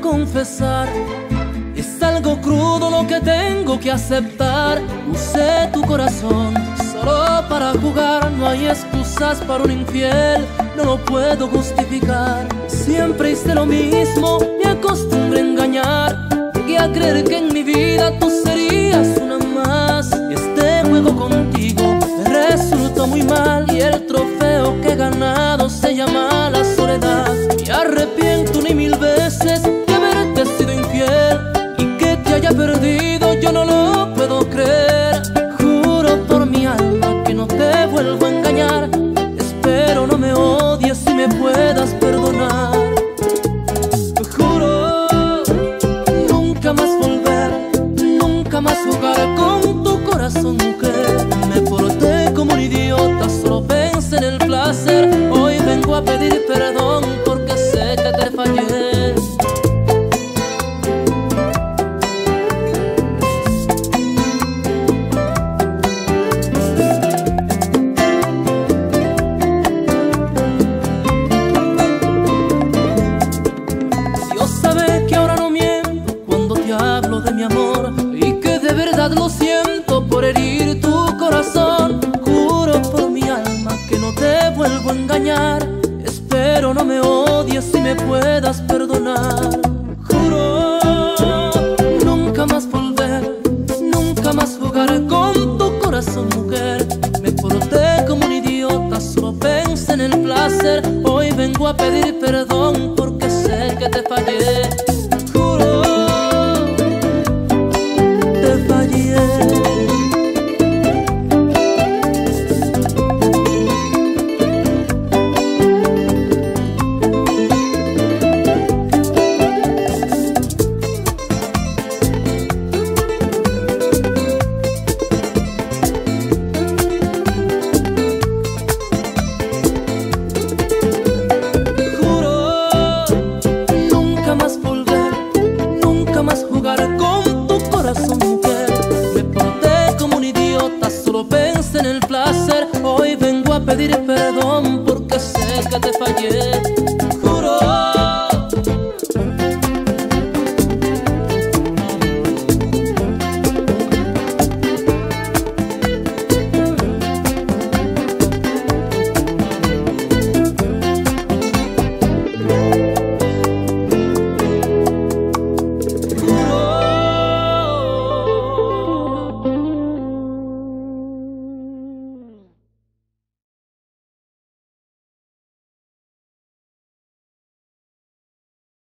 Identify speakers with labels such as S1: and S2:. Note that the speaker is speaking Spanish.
S1: confesar, es algo crudo lo que tengo que aceptar. Usé tu corazón solo para jugar, no hay excusas para un infiel, no lo puedo justificar. Siempre hice lo mismo, me acostumbré a engañar, llegué a creer que en mi vida tú serías una más. Este juego contigo me resultó muy mal y el trofeo que he ganado se llama la soledad. Me arrepiento ni mil veces de haberte sido infiel, y que te haya perdido yo no lo puedo creer. Juro por mi alma que no te vuelvo a engañar, espero no me odies y me puedas perdonar. Juro nunca más volver, nunca más jugar con tu corazón, mujer. Me porté como un idiota, solo pensé en el placer. Hoy vengo a pedir perdón porque sé que te fallé. Dios sabe que ahora no miento cuando te hablo de mi amor, y que de verdad lo siento por herir tu corazón. Juro por mi alma que no te vuelvo a engañar, espero no me odies y me puedas perdonar. Juro nunca más volver, nunca más jugar con tu corazón, mujer. Me porté como un idiota, solo pensé en el placer. Hoy vengo a pedir perdón porque sé que te fallé. Juro te fallé. Me porté como un idiota, solo pensé en el placer. Hoy vengo a pedir perdón porque sé que te fallé.